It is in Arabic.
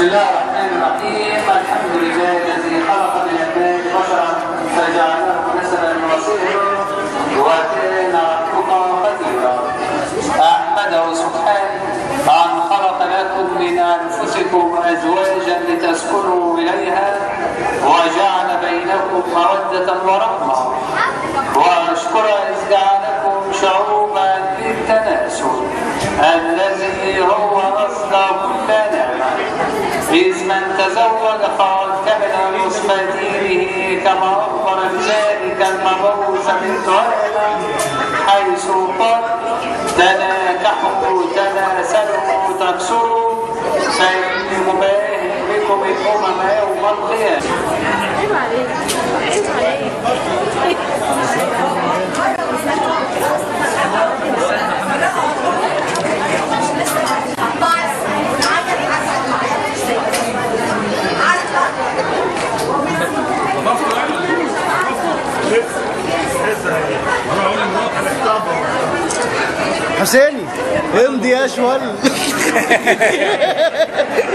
الله الرحمن الرحيم. الحمد لله الذي خلق من الماء بشرا فجعله نسبا وصهرا وكان ربك قديرا. احمده سبحانه ان خلق لكم من انفسكم ازواجا لتسكنوا اليها وجعل بينكم موده ورحمه، واشكر اذ جعلكم شعوبا للتناسل الذي هو اصل كل نعمه، إذ من تزوج قد كمل نصف دينه كما أخبر بذلك المبعوث من دعاء حيث قال: تناكحوا تناسلوا تكسروا فإني مباهن بكم الأمم يوم القيامة. حسيني امضي يا شوال